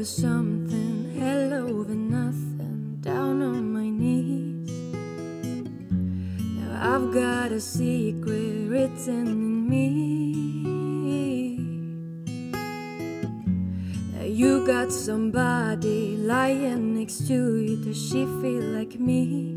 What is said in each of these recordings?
little something, hell over nothing, down on my knees. Now I've got a secret written in me. Now you got somebody lying next to you. Does she feel like me?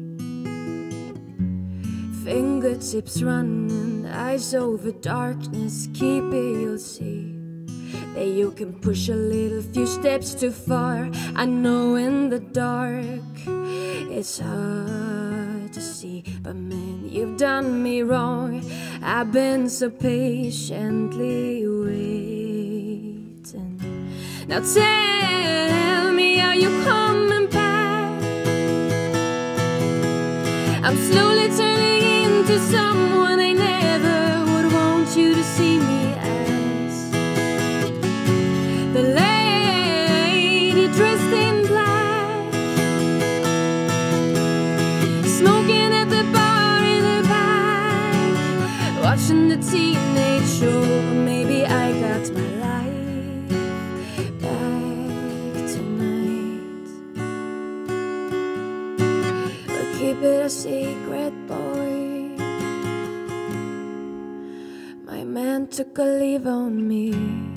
Fingertips running, eyes over darkness. Keep it, you'll see that you can push a little few steps too far. I know in the dark it's hard to see, but man, you've done me wrong. I've been so patiently waiting. Now tell me, are you coming back? I'm slowly turning into someone I never would want you to see me as. The lady dressed in black, smoking at the bar in the back, watching the teenage show. Maybe I got my life back tonight. But keep it a secret, boy. My man took a leave on me.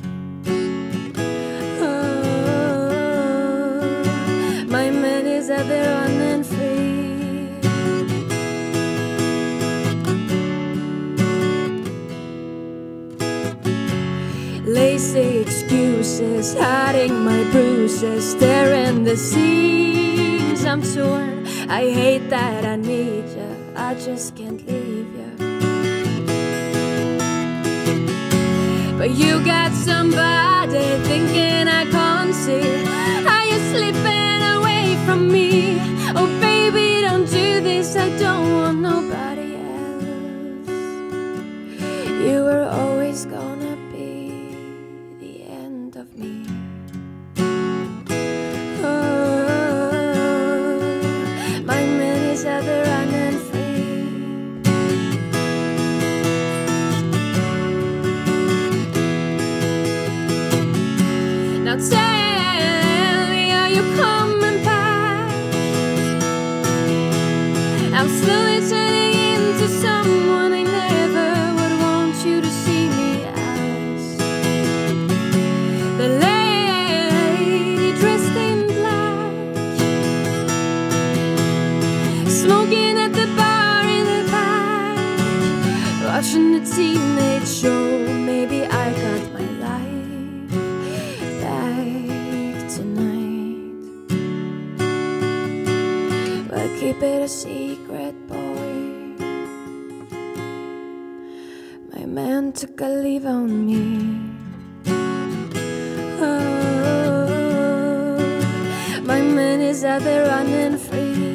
My man is out there running free. Lazy excuses, hiding my bruises, staring the seams. I'm torn, I hate that I need you, I just can't leave you. But you got somebody thinking I can't see. Are you slipping away from me? Oh baby, don't do this, I don't want nobody else. You were always gonna be the end of me. Oh, my man is out there running free. Now tell me, are you coming back? I'm slowly turning into someone I never would want you to see me as. The lady dressed in black, smoking at the bar in the back, watching the teenage show. Maybe I got my life back tonight. But keep it a secret, boy. My man took a leave on me. Oh, my man is out there running free.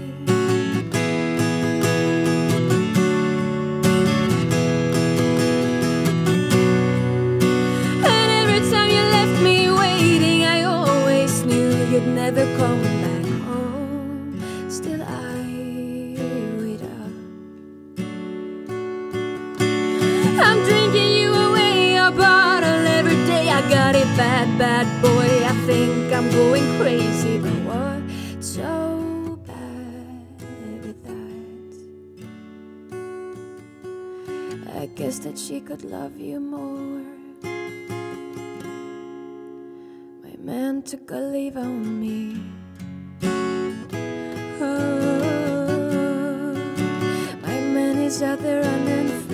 And every time you left me waiting, I always knew you'd never come back home. Still I wait up. I'm drinking you away a bottle every day. I got it bad, bad boy. I think I'm going crazy, but what's so bad with that? I guess that she could love you more. My man took a leave on me. Oh, my man is out there running free.